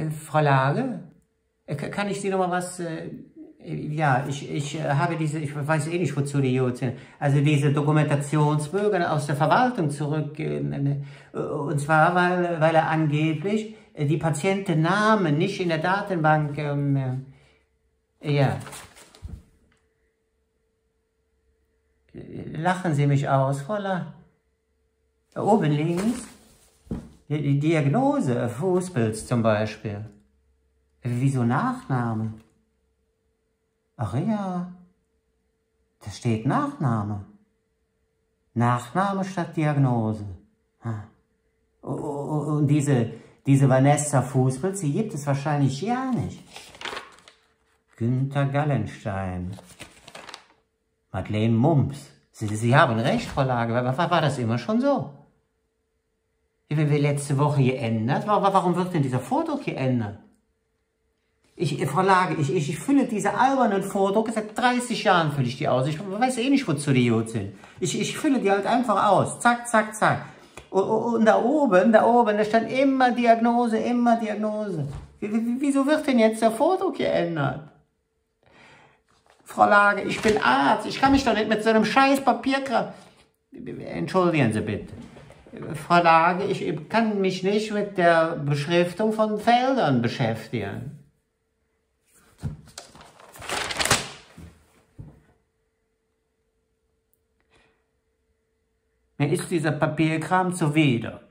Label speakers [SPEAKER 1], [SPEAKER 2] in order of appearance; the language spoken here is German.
[SPEAKER 1] Frau Lage, kann ich Sie noch mal was... ja, ich habe diese, ich weiß eh nicht, wozu die gut sind, also diese Dokumentationsbögen aus der Verwaltung zurück, und zwar, weil er angeblich die Patientennamen nicht in der Datenbank, ja. Lachen Sie mich aus, Frau La. Oben links, die Diagnose, Fußpilz zum Beispiel. Wieso Nachname? Ach ja, da steht Nachname. Nachname statt Diagnose. Und diese Vanessa Fußpilz, die gibt es wahrscheinlich ja nicht. Günther Gallenstein. Madeleine Mumps. Sie haben recht, Frau Lage. War das immer schon so? Wie wir letzte Woche geändert? Warum wird denn dieser Vordruck geändert? Frau Lage, ich fülle diese albernen Vordrucke, seit 30 Jahren fülle ich die aus. Ich weiß eh nicht, wozu die gut sind. Ich fülle die halt einfach aus. Zack, zack, zack. Und da oben, da stand immer Diagnose, immer Diagnose. Wieso wird denn jetzt der Vordruck geändert? Frau Lage, ich bin Arzt. Ich kann mich doch nicht mit so einem scheiß Papierkram... Entschuldigen Sie bitte. Frau Lage, ich kann mich nicht mit der Beschriftung von Feldern beschäftigen. Mir ist dieser Papierkram zuwider.